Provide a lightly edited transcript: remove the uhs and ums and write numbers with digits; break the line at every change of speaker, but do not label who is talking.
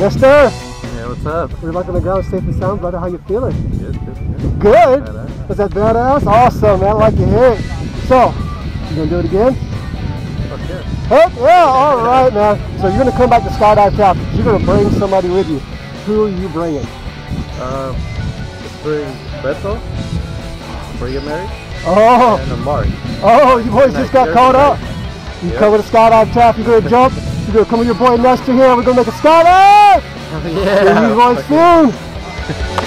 Nestor!
Yeah, what's up?
We're back on the ground safe and sound, brother. How you feeling?
Good, good.
Good?
Badass.
Was that badass? Awesome, man. I like your hit. So, you gonna do it again?
Fuck yeah.
Heck yeah, alright, man. So you're gonna come back to Skydive Taft. You're gonna bring somebody with you. Who are you bringing?
Let's bring Beto, bring you married,
Oh!
and a Mark.
Oh, you boys just got caught up. You
Yep.
come with a Skydive Taft, you're gonna jump. You're gonna come with your boy Nestor here. We're gonna make a skydive!
Yeah!
See you boys soon!